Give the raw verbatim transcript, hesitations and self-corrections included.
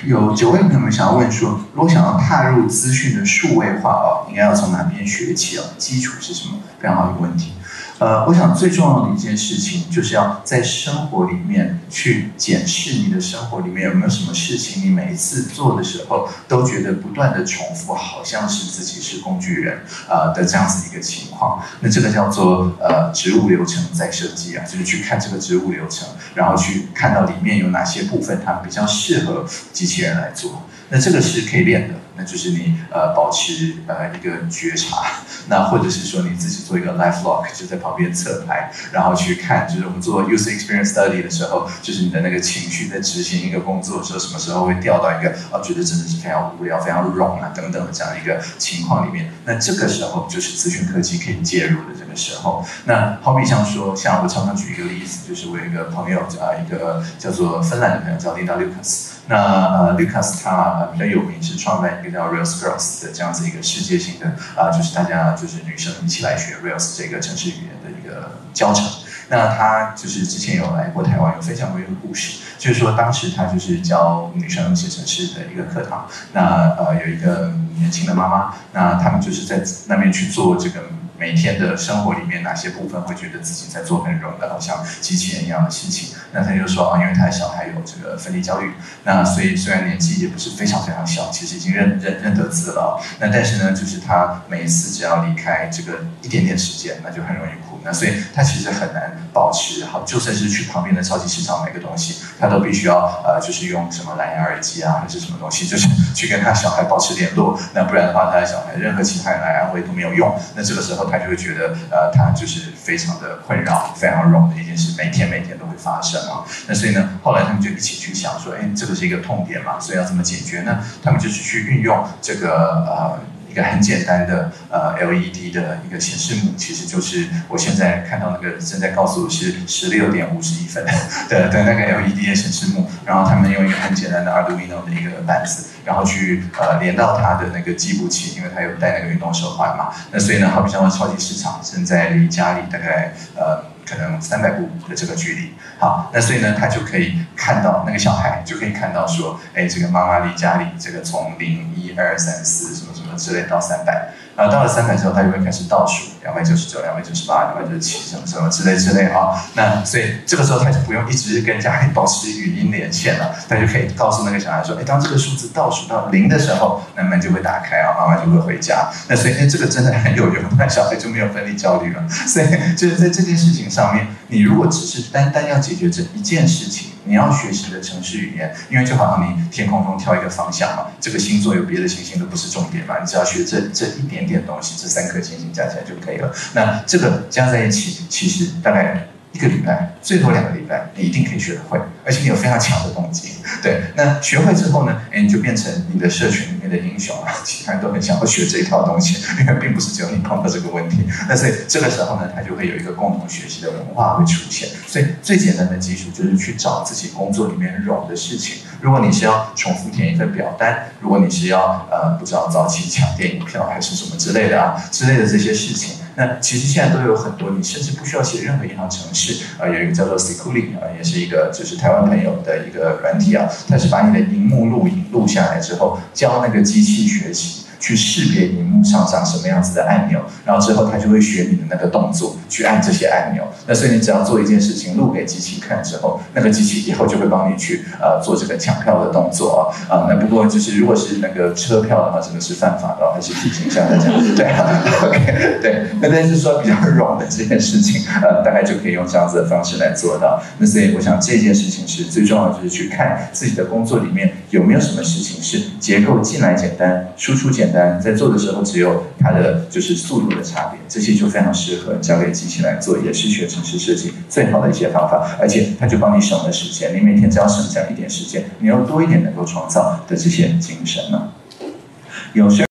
有九位朋友们想要问说，如果想要踏入资讯的数位化哦，应该要从哪边学起哦？基础是什么？非常好的问题。呃，我想最重要的一件事情，就是要在生活里面去检视你的生活里面有没有什么事情，你每一次做的时候都觉得不断的重复，好像是自己是工具人呃的这样子一个情况。那这个叫做呃职务流程再设计啊，就是去看这个职务流程，然后去看到里面有哪些部分它比较适合机器人来做。那这个是可以练的。那就是你呃保持呃一个觉察，那或者是说你自己做一个 life log， 就在旁边侧拍，然后去看，就是我们做 user experience study 的时候，就是你的那个情绪在执行一个工作的时候，什么时候会掉到一个啊觉得真的是非常无聊、非常冗啊等等的这样一个情况里面，那这个时候就是资讯科技可以介入的这个时候。那好比像说，像我常常举一个例子，就是我有一个朋友啊，一个叫做芬兰的朋友叫 Linda Lucas。那呃 ，Lucas 他呃比较有名，是创办一个叫 Rails Girls 的这样子一个世界性的啊、呃，就是大家就是女生一起来学 Rails 这个程式语言的一个教程。那他就是之前有来过台湾，有分享过一个故事，就是说当时他就是教女生写程式的一个课堂。那呃有一个年轻的妈妈，那他们就是在那边去做这个。每天的生活里面哪些部分会觉得自己在做很冗的，好像机器人一样的事情？那他就说啊，因为他的小孩有这个分离焦虑，那所以虽然年纪也不是非常非常小，其实已经认认认得字了，那但是呢，就是他每一次只要离开这个一点点时间，那就很容易哭。那所以他其实很难保持好，就算是去旁边的超级市场买个东西，他都必须要呃，就是用什么蓝牙耳机啊，还是什么东西，就是去跟他小孩保持联络。那不然的话，他的小孩任何其他人来安慰都没有用。那这个时候他就会觉得，呃，他就是非常的困扰，非常冗的一件事，每天每天都会发生啊。那所以呢，后来他们就一起去想说，哎，这个是一个痛点嘛，所以要怎么解决呢？他们就是去运用这个呃。一个很简单的呃 L E D 的一个显示幕，其实就是我现在看到那个正在告诉我是十六点五十一分的的那个 L E D 的显示幕，然后他们用一个很简单的 Arduino 的一个板子，然后去呃连到它的那个计步器，因为它有带那个运动手环嘛。那所以呢，好比像超级市场正在离家里大概呃。可能三百步的这个距离，好，那所以呢，他就可以看到那个小孩就可以看到说，哎，这个妈妈离家里这个从零一二三四什么什么之类到三百，然后到了三百之后，他就会开始倒数，两百九十九、两百九十八、两百九十七什么什么之类之类啊。那所以这个时候他就不用一直跟家里保持语音连线了，他就可以告诉那个小孩说，哎，当这个数字倒数到零的时候，那门就会打开啊，妈妈就会回家。那所以，哎，这个真的很有用，那小孩就没有分离焦虑了。所以就是在这件事情上面，你如果只是单单要解决这一件事情，你要学习的程式语言，因为就好像你天空中挑一个方向嘛，这个星座有别的行星都不是重点嘛，你只要学这这一点点东西，这三颗星星加起来就可以了。那这个加在一起，其实大概一个礼拜，最多两个礼拜，你一定可以学得会，而且你有非常强的动机。对，那学会之后呢，哎，你就变成你的社群里面的英雄啊，其他人都很想要学这一套东西，因为并不是只有你碰到这个问题。那所以这个时候呢，它就会有一个共同学习的文化会出现。所以最简单的基础就是去找自己工作里面冗的事情。如果你是要重复填一份表单，如果你是要呃不知道早起抢电影票还是什么之类的啊之类的这些事情。那其实现在都有很多，你甚至不需要写任何一行程式，呃，有一个叫做 Sequely 啊，也是一个就是台湾朋友的一个软体啊，它是把你的荧幕录影录下来之后，教那个机器学习。去识别荧幕上长什么样子的按钮，然后之后它就会学你的那个动作，去按这些按钮。那所以你只要做一件事情，录给机器看之后，那个机器以后就会帮你去呃做这个抢票的动作啊。啊，那不过就是如果是那个车票的话，真的是犯法的，还是提醒一下大家。对啊 ，OK， 对。那但是说比较冗的这件事情，呃，大概就可以用这样子的方式来做到。那所以我想这件事情是最重要的，就是去看自己的工作里面有没有什么事情是结构进来简单，输出简单。在做的时候只有它的就是速度的差别，这些就非常适合交给机器来做，也是学程式设计最好的一些方法，而且它就帮你省了时间，你每天只要省下一点时间，你要多一点能够创造的这些精神呢。有时